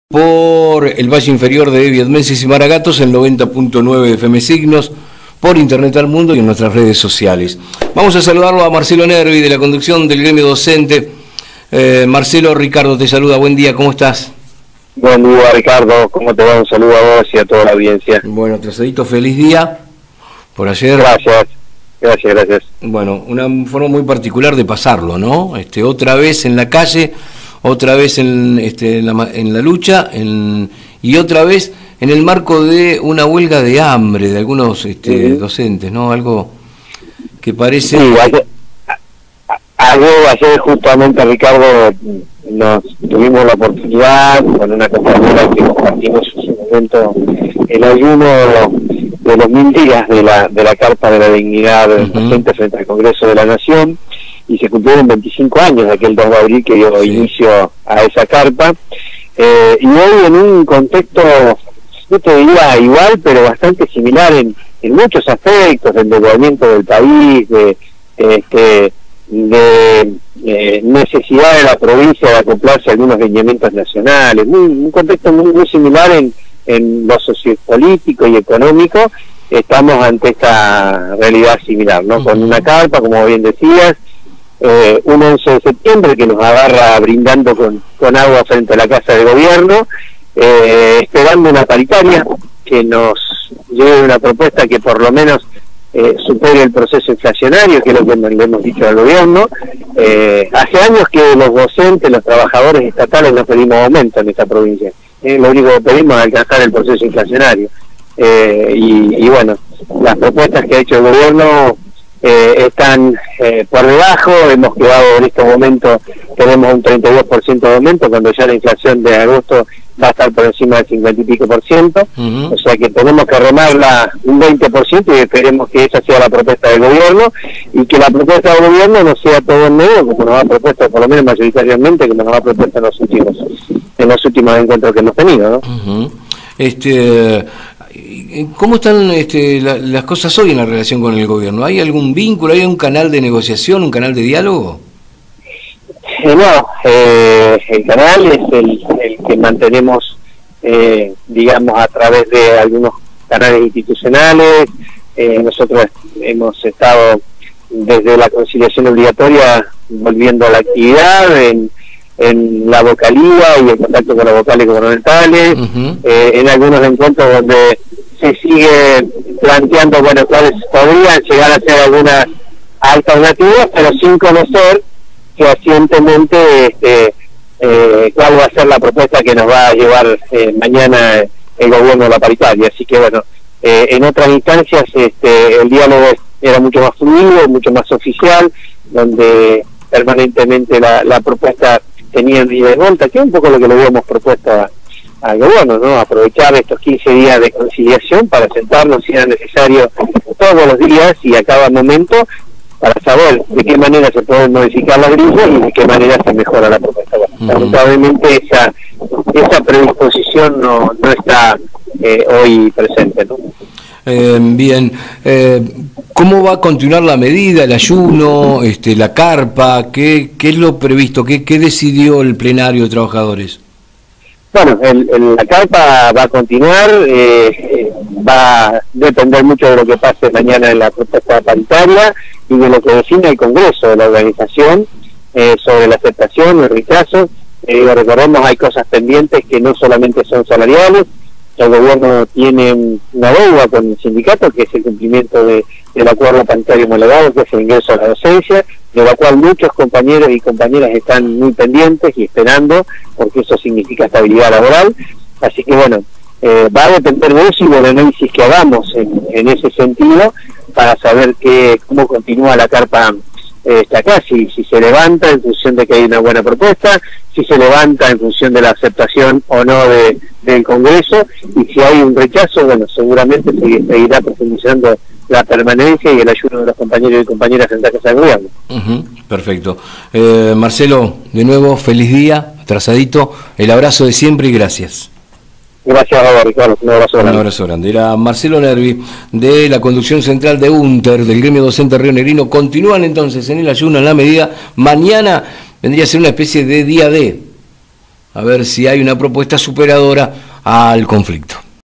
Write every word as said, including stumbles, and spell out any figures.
Por el Valle Inferior de Viedmeses y Maragatos, el noventa punto nueve F M Signos, por Internet al Mundo y en nuestras redes sociales. Vamos a saludarlo a Marcelo Nervi de la conducción del gremio docente. Eh, Marcelo, Ricardo te saluda, buen día, ¿cómo estás? Buen día, Ricardo, ¿cómo te va? Un saludo a vos y a toda la audiencia. Bueno, trasadito, feliz día por ayer. Gracias, gracias, gracias. Bueno, una forma muy particular de pasarlo, ¿no? Este, otra vez en la calle, otra vez en, este, en, la, en la lucha, en, y otra vez en el marco de una huelga de hambre de algunos este, uh-huh. docentes, ¿no? Algo que parece... Sí, ayer, ayer, ayer justamente, Ricardo, nos tuvimos la oportunidad con una compañera que compartimos en su momento el ayuno de los mil días de la, de la Carpa de la Dignidad uh-huh. docente frente al Congreso de la Nación, y se cumplieron veinticinco años de aquel dos de abril que dio sí. inicio a esa carpa, eh, y hoy en un contexto, yo te diría igual, pero bastante similar en, en muchos aspectos, del endeudamiento del país, de, este, de eh, necesidad de la provincia de acoplarse a algunos lineamientos nacionales, muy, un contexto muy, muy similar en, en lo sociopolítico y económico. Estamos ante esta realidad similar, ¿no? Uh-huh. Con una carpa, como bien decías, Eh, un once de septiembre que nos agarra brindando con, con agua frente a la Casa de Gobierno, eh, esperando una paritaria que nos lleve una propuesta que por lo menos eh, supere el proceso inflacionario, que es lo que le hemos dicho al Gobierno. Eh, hace años que los docentes, los trabajadores estatales no pedimos aumento en esta provincia, eh, lo único que pedimos es alcanzar el proceso inflacionario, eh, y, y bueno, las propuestas que ha hecho el Gobierno Eh, están eh, por debajo. Hemos quedado en este momento, tenemos un treinta y dos por ciento de aumento, cuando ya la inflación de agosto va a estar por encima del cincuenta y pico por ciento, uh-huh. o sea que tenemos que remarla un veinte por ciento y esperemos que esa sea la propuesta del Gobierno, y que la propuesta del Gobierno no sea todo en negro, como nos ha propuesto, por lo menos mayoritariamente, como nos ha propuesto en los últimos, en los últimos encuentros que hemos tenido, ¿no? Uh-huh. Este... ¿Cómo están este, la, las cosas hoy en la relación con el Gobierno? ¿Hay algún vínculo, hay un canal de negociación, un canal de diálogo? Eh, no, eh, el canal es el, el que mantenemos, eh, digamos, a través de algunos canales institucionales. Eh, nosotros hemos estado desde la conciliación obligatoria volviendo a la actividad en, en la vocalía y en contacto con los vocales gubernamentales, uh-huh. eh, en algunos encuentros donde se sigue planteando, bueno, cuáles podrían llegar a ser algunas alternativas, pero sin conocer fehacientemente este, eh, cuál va a ser la propuesta que nos va a llevar eh, mañana el Gobierno de la paritaria. Así que bueno, eh, en otras instancias este, el diálogo era mucho más fluido, mucho más oficial, donde permanentemente la, la propuesta tenía un ida y vuelta, que es un poco lo que le habíamos propuesto a al Gobierno, ¿no? Aprovechar estos quince días de conciliación para sentarnos si era necesario todos los días y a cada momento, para saber de qué manera se pueden modificar las grillas y de qué manera se mejora la propuesta. Uh-huh. Lamentablemente esa esa predisposición no, no está eh, hoy presente, ¿no? Eh, bien, eh, ¿cómo va a continuar la medida, el ayuno, este, la carpa? ¿Qué, qué es lo previsto? ¿Qué, qué decidió el plenario de trabajadores? Bueno, el, el, la carpa va a continuar, eh, va a depender mucho de lo que pase mañana en la propuesta paritaria y de lo que define el Congreso de la organización eh, sobre la aceptación o el rechazo. Eh, recordemos, hay cosas pendientes que no solamente son salariales. El Gobierno tiene una deuda con el sindicato, que es el cumplimiento de, del acuerdo paritario homologado, que es el ingreso a la docencia, de la cual muchos compañeros y compañeras están muy pendientes y esperando, porque eso significa estabilidad laboral. Así que bueno, eh, va a depender de eso y del análisis que hagamos en, en ese sentido, para saber que, cómo continúa la carpa eh, está acá, si, si se levanta en función de que hay una buena propuesta, si se levanta en función de la aceptación o no de, del Congreso, y si hay un rechazo, bueno, seguramente se seguirá profundizando la permanencia y el ayuno de los compañeros y compañeras en la Casa de Gobierno. Uh-huh, perfecto. Eh, Marcelo, de nuevo, feliz día, atrasadito, el abrazo de siempre y gracias. Gracias a vos, Ricardo. Un abrazo grande. Un abrazo grande. Era Marcelo Nervi, de la conducción central de UNTER, del gremio docente Río Negrino. Continúan entonces en el ayuno en la medida. Mañana vendría a ser una especie de día D. a ver si hay una propuesta superadora al conflicto.